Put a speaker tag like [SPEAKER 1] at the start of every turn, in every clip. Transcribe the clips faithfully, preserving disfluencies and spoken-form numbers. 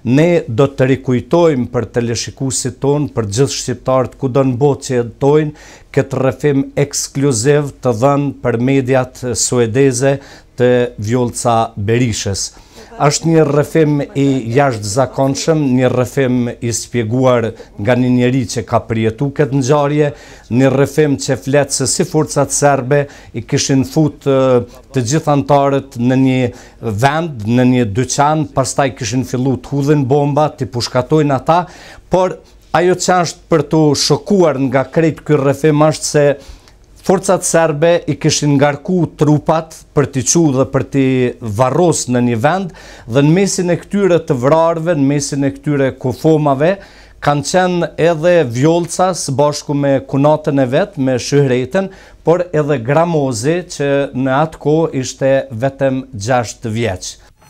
[SPEAKER 1] Ne do të rikujtojmë për teleshikuesit tonë, për gjithë shqiptarët kudo në botë që jetojnë, këtë rrëfim ekskluziv të dhënë për mediat suedeze të Vjollca Berishës. Është një rrëfim i jashtëzakonshëm, një rrëfim i shpjeguar nga një njeri që ka përjetu këtë ngjarje, një rrëfim që flet se si forcat serbe i kishin fut të gjithë anëtarët në një vend, në një dyqan, pastaj kishin fillu të hudhin bomba, të pushkatojnë ata, por ajo që është për të shokuar nga krejt ky rrëfim është se forcat serbe i kishin ngarku trupat për t'i qu dhe për t'i varros në një vend dhe në mesin e këtyre të vrarve, në mesin e këtyre kufomave, kanë qenë edhe Vjollca së bashku me kunatën e vetë, me Shyhreten, por edhe Gramozi që në atë kohë ishte vetëm gjashtë vjeç.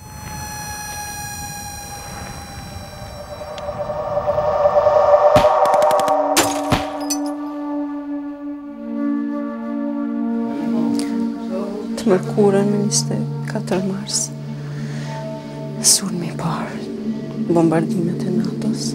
[SPEAKER 2] Të mërkurën me njëzet e katër mars, sulmi i parë, bombardimet e NATO-s.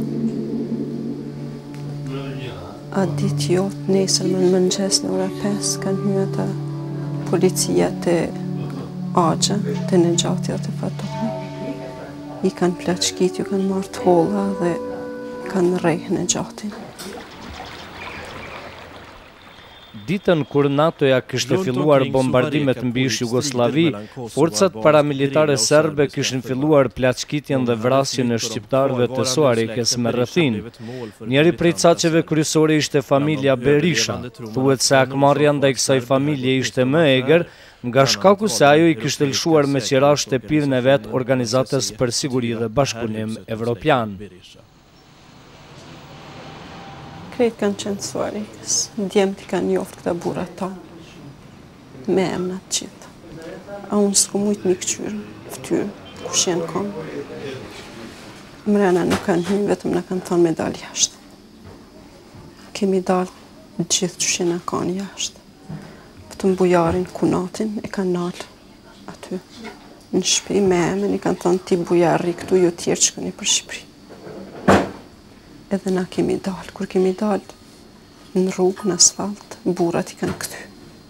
[SPEAKER 2] A ditë jotë, nesër më në mëngjes në ora pesë, kanë hyrë ata policia të Agja, të Nexhatja të Fatoni. I kanë plaçkit, ju kanë marrë të holla dhe kanë rrejë Nexhatin.
[SPEAKER 3] Ditën kur NATO-ja kishte filluar bombardimet mbi Jugosllavi, forcat paramilitare serbe kishin filluar plaçkitjen dhe vrasjen e shqiptarëve të Suarikes me rrëthin. Njëri prej caqeve kryesore ishte familja Berisha. Thuhet se akmarrja ndaj kësaj familje ishte më e egër, nga shkaku se ajo i kishte lëshuar me qira shtëpinë e vet Organizatës për Siguri dhe Bashkëpunim Evropian.
[SPEAKER 2] Krejt kanë qenë Suarikës, djemët i kanë njoftë këta burrat tanë, me emnat gjitha. A unë s'ku mujtë mi këqyrë, ftyrë, ku shenë konë. Mrena nuk kanë hynë, vetëm në kanë thonë me dalë jashtë. Kemi dalë gjithë që shenë kanë jashtë. Vetëm bujarin, kunatin, e kanë nalë aty. Në shpi me emën i kanë thonë ti bujarri këtu, jo tjerë që këni për Shqipëri. Edhe na kemi dalë. Kur kemi dalë në rrugë, në asfalt, burrat i kanë këty.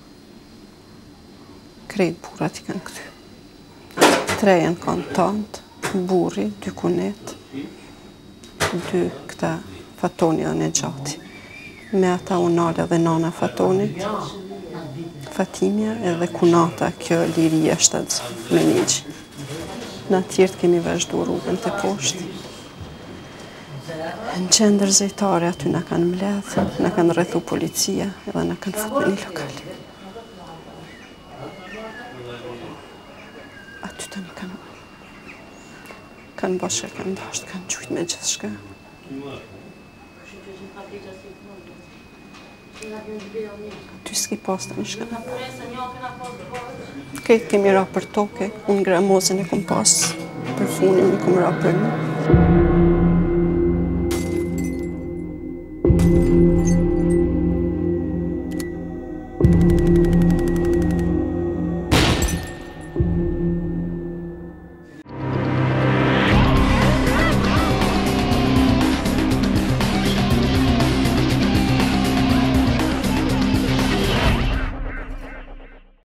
[SPEAKER 2] Krejt burrat i kanë këty. Trejen kanë tantë, burri, dy kunet, dy këta Fatoni dhe Nexhati. Me ata unale dhe nana Fatonit, Fatimja edhe kunata kjo Liria shtatë me njëgjë. Në tjertë kemi vazhdu rrugën të poshtë. Në qendër zejtare aty na kanë mbledhë, na kanë rrethu policia edhe na kanë futur në një lokal. Aty të në kanë kanë bashkë, kanë dashtë, kanë qujtë me gjithë shka. Aty s'ki pas të një shka në po. Këtë kemi ra për toke, unë Gramozin e kom pas, për funin e kom ra për një.